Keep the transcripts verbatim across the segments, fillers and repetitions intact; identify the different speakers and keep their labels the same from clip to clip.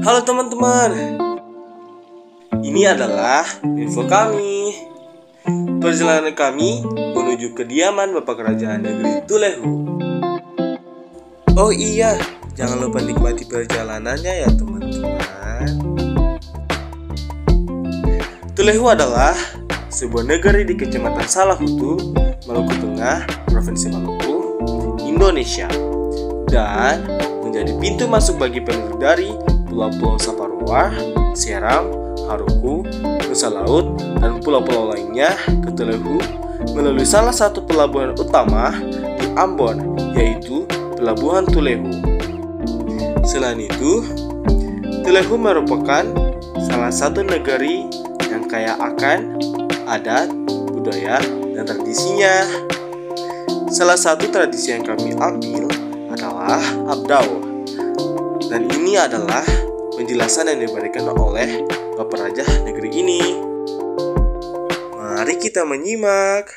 Speaker 1: Halo teman-teman, ini adalah info kami. Perjalanan kami menuju kediaman Bapak Kerajaan Negeri Tulehu. Oh iya, jangan lupa nikmati perjalanannya ya teman-teman. Tulehu adalah sebuah negeri di Kecamatan Salahutu, Maluku Tengah, Provinsi Maluku, Indonesia, dan menjadi pintu masuk bagi penduduk dari pulau-pulau Saparua, Seram, Haruku, Nusa Laut, dan pulau-pulau lainnya ke Tulehu melalui salah satu pelabuhan utama di Ambon, yaitu Pelabuhan Tulehu. Selain itu, Tulehu merupakan salah satu negeri yang kaya akan adat, budaya, dan tradisinya. Salah satu tradisi yang kami ambil adalah Abdau, dan ini adalah penjelasan yang diberikan oleh Bapak Raja negeri ini. Mari kita menyimak.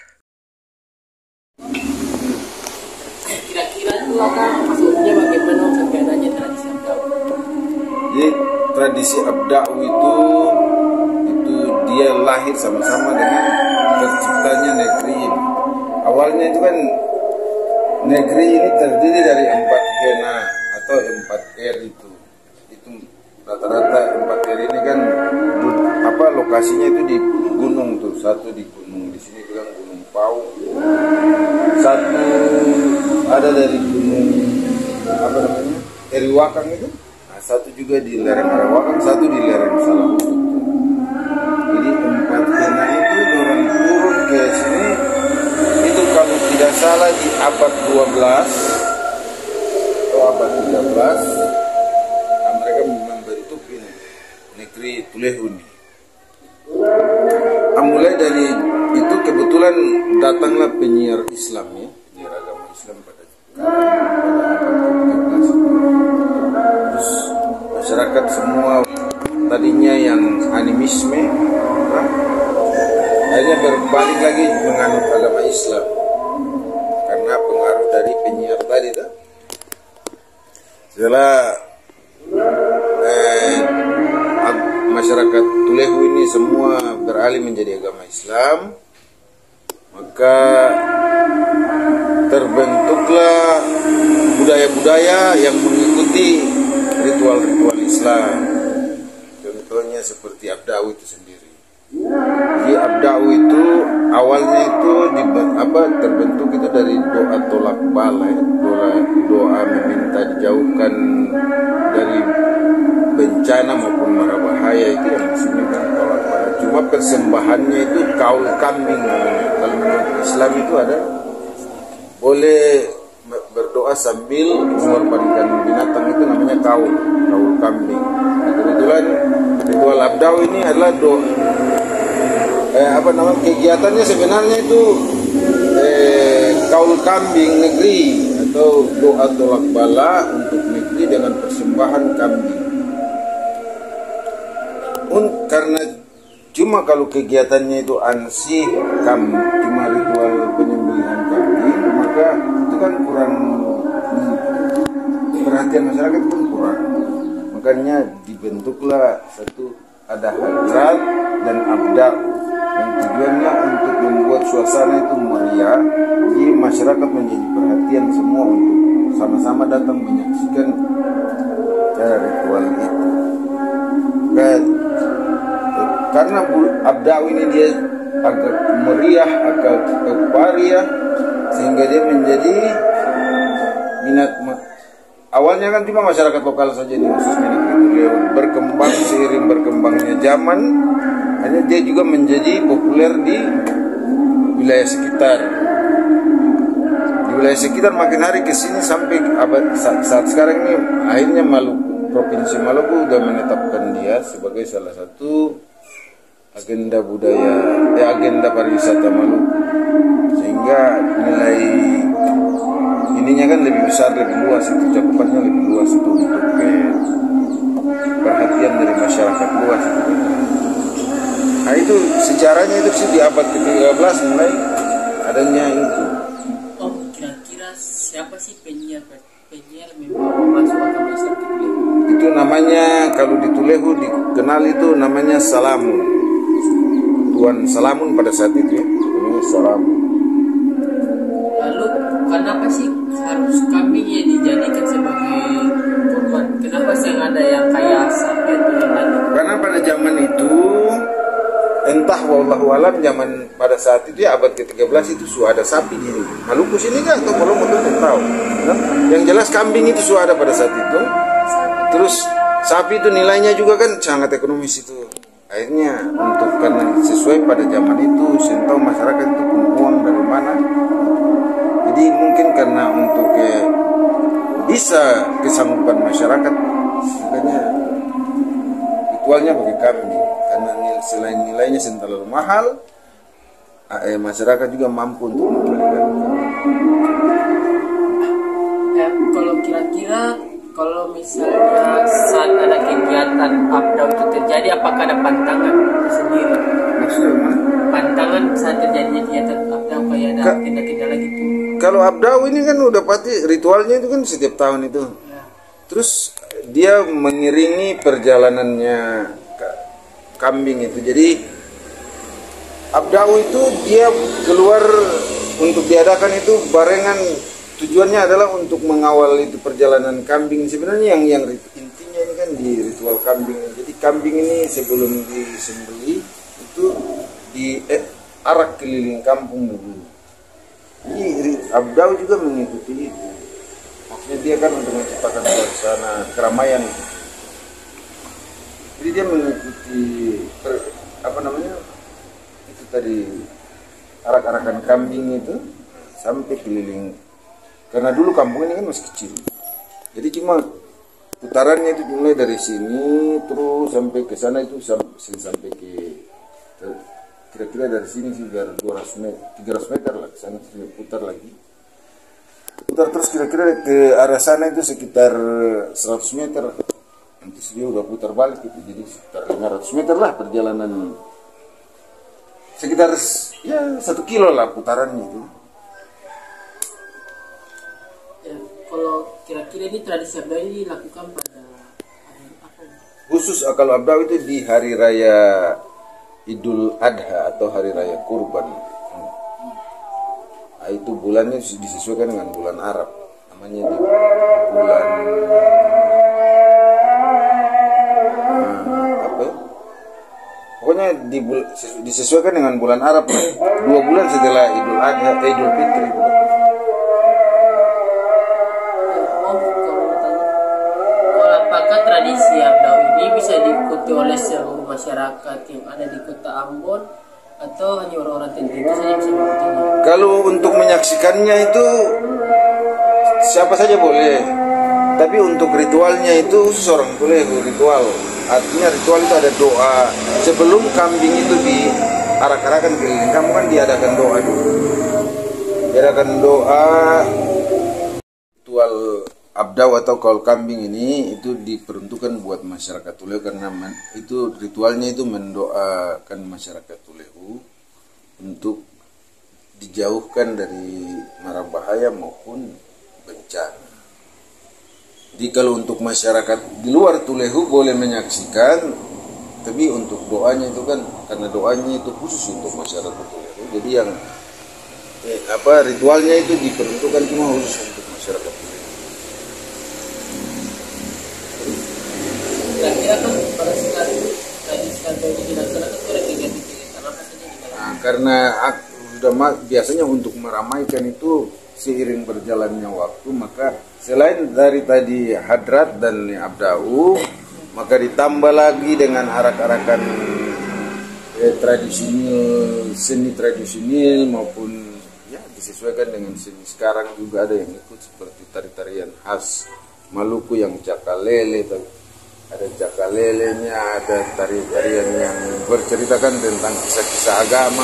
Speaker 2: Kira-kira lokal maksudnya bagaimana kegiatannya tradisi Abdau?
Speaker 3: Jadi tradisi Abdau itu itu dia lahir sama-sama dengan terciptanya negeri ini. Awalnya itu kan negeri ini terdiri dari empat hena atau empat er itu. Itu rata-rata empat er ini kan apa lokasinya itu di gunung tuh. Satu di gunung di sini bilang Gunung Pau. Satu ada dari gunung apa namanya? Eriwakang itu. Nah, satu juga di lereng Eriwakang, satu di lereng Salahutu. Jadi empat hena itu orang turun ke sini itu kalau tidak salah di abad dua belas atau abad tiga belas, nah, mereka membentuk ini negeri Tulehu ini. Nah, mulai dari itu kebetulan datanglah penyiar Islam ya, penyiar agama Islam pada pada abad tiga belas. Terus masyarakat semua tadinya yang animisme, nah, akhirnya berbalik lagi menganut agama Islam karena pengaruh dari penyiar tadi tuh. Setelah eh, masyarakat Tulehu ini semua beralih menjadi agama Islam, maka terbentuklah budaya-budaya yang mengikuti ritual-ritual Islam. Contohnya seperti Abdau itu sendiri. Jadi Abdau itu awalnya itu di, apa terbentuk itu dari doa tolak bala, ya. doa doa meminta dijauhkan dari bencana maupun mara bahaya, itu yang maksudnya kan tolak bala. Cuma persembahannya itu kaul kambing namanya. Kalau menurut Islam itu ada boleh berdoa sambil mengorbankan binatang, itu namanya kaul kaul kambing. Nah, kebetulan ritual Abdau ini adalah doa Eh, apa namanya kegiatannya sebenarnya itu eh, kaul kambing negeri atau doa tolak bala untuk negeri dengan persembahan kambing. Un, karena cuma kalau kegiatannya itu ansih kam, cuma ritual penyembelihan kambing, maka itu kan kurang, perhatian masyarakat pun kurang. Makanya dibentuklah satu ada hadrat dan abda yang tujuannya untuk membuat suasana itu meriah, jadi masyarakat menjadi perhatian semua untuk sama-sama datang menyaksikan cara ritual itu. Dan, karena Abdau ini dia agak meriah, agak euforia, sehingga dia menjadi minat. Awalnya kan cuma masyarakat lokal saja di khususnya di Tulehu, berkembang seiring berkembangnya zaman, hanya dia juga menjadi populer di wilayah sekitar. Di wilayah sekitar makin hari ke sini sampai abad saat, saat sekarang ini akhirnya Maluku, Provinsi Maluku sudah menetapkan dia sebagai salah satu agenda budaya, eh, agenda pariwisata Maluku, sehingga nilai ininya kan lebih besar, lebih luas, itu cakupannya lebih luas itu untuk eh, perhatian dari masyarakat luas itu. Nah itu sejarahnya itu sih di abad ke tiga belas mulai adanya itu.
Speaker 2: Oh, kira-kira siapa sih penyiar penyiar membawa masuk agama Islam ke Tulehu?
Speaker 3: itu namanya, kalau di Tulehu dikenal itu namanya Salamun. Tuan Salamun pada saat itu ya, namanya Salamun.
Speaker 2: Lalu kenapa sih harus kambingnya dijadikan sebagai korban? Kenapa sih yang ada yang kayak sapi atau yang lain?
Speaker 3: Karena pada zaman itu, entah wallahu alam, zaman pada saat itu ya abad ke tiga belas itu sudah ada sapi di Maluku sini kan, atau Maluku itu tidak tahu. Nah, yang jelas kambing itu sudah ada pada saat itu. Terus sapi itu nilainya juga kan sangat ekonomis itu. Akhirnya untuk karena sesuai pada zaman itu, saya tahu masyarakat itu punya uang dari mana. Jadi mungkin karena untuk eh, bisa kesanggupan masyarakat, makanya ritualnya bagi kambing. Karena nilai, selain nilainya yang terlalu mahal, eh, masyarakat juga mampu untuk membelikan.
Speaker 2: Ya, kalau kira-kira kalau misalnya saat ada kegiatan abdau itu terjadi, apakah ada pantangan sendiri?
Speaker 3: Maksudnya mana?
Speaker 2: Pantangan saat terjadinya kegiatan abdau kayak ada
Speaker 3: Ka-
Speaker 2: tindak-tindak lagi tuh.
Speaker 3: Kalau abdau ini kan udah pasti ritualnya itu kan setiap tahun itu.
Speaker 2: Ya.
Speaker 3: Terus dia mengiringi perjalanannya ka- kambing itu. Jadi abdau itu dia keluar untuk diadakan itu barengan, tujuannya adalah untuk mengawal itu perjalanan kambing. Sebenarnya yang yang intinya ini kan di ritual kambing. Jadi kambing ini sebelum disembelih itu di eh, arak keliling kampung dulu. Jadi abdau juga mengikuti itu. Maksudnya dia kan untuk menciptakan suasana keramaian. Jadi dia mengikuti per, apa namanya itu tadi arak-arakan kambing itu sampai keliling. Karena dulu kampung ini kan masih kecil. Jadi cuma putarannya itu mulai dari sini terus sampai ke sana itu sampai, sampai ke kira-kira dari sini sih dua ratus meter, tiga ratus meter lah ke sana, terus putar lagi. Putar terus kira-kira ke arah sana itu sekitar seratus meter. Nanti dia udah putar balik itu, jadi sekitar lima ratus meter lah perjalanan. Sekitar ya satu kilo lah putarannya itu.
Speaker 2: Ya, kalau kira-kira ini tradisi abdau ini dilakukan pada hari apa?
Speaker 3: Khusus kalau abdau itu di hari raya Idul Adha atau hari raya kurban. Nah, itu bulannya disesuaikan dengan bulan Arab. Namanya di bulan nah, apa ya? Pokoknya di bul, disesuaikan dengan bulan Arab. Dua bulan setelah Idul Adha, eh, Idul Fitri.
Speaker 2: Apakah tradisi abdau ini bisa diikuti oleh seluruh masyarakat yang ada di kota Ambon atau hanya orang-orang tertentu saja yang bisa mengikutinya?
Speaker 3: Kalau untuk menyaksikannya itu siapa saja boleh. Tapi untuk ritualnya itu seorang boleh ritual. Artinya ritual itu ada doa. Sebelum kambing itu diarak-arakan keliling kamu kan diadakan doa dulu. Diadakan doa. Ritual abdau atau kaul kambing ini itu diperuntukkan buat masyarakat Tulehu karena men, itu ritualnya itu mendoakan masyarakat Tulehu untuk dijauhkan dari mara bahaya maupun bencana. Jadi kalau untuk masyarakat di luar Tulehu boleh menyaksikan, tapi untuk doanya itu kan karena doanya itu khusus untuk masyarakat Tulehu. Jadi yang eh, apa ritualnya itu diperuntukkan cuma khusus untuk masyarakat Tulehu.
Speaker 2: Kira-kira kan pada saat tradisi abdau ini dilaksanakan itu ada kegiatan-kegiatan apa saja di dalam?
Speaker 3: Nah, karena sudah biasanya untuk meramaikan itu seiring berjalannya waktu, maka selain dari tadi hadrat dan abdau, maka ditambah lagi dengan arak-arakan eh, tradisional, seni tradisional maupun ya disesuaikan dengan seni sekarang juga ada yang ikut seperti tari-tarian khas Maluku yang cakalele. Ada cakalelenya, ada tari-tarian yang berceritakan tentang kisah-kisah agama.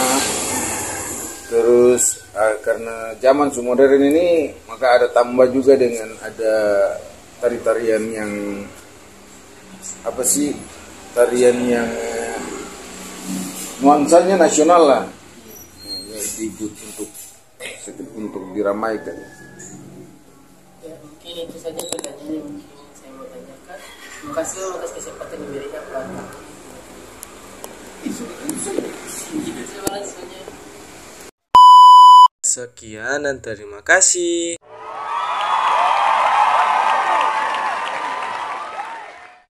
Speaker 3: Terus uh, karena zaman modern ini, maka ada tambah juga dengan ada tari-tarian yang apa sih, tarian yang nuansanya nasional lah, yang dibuat untuk untuk diramaikan.
Speaker 2: Ya, mungkin itu saja pertanyaan yang mungkin saya mau tanyakan. Terima kasih atas kesempatan diberikan Pak.
Speaker 1: Sekian dan terima kasih.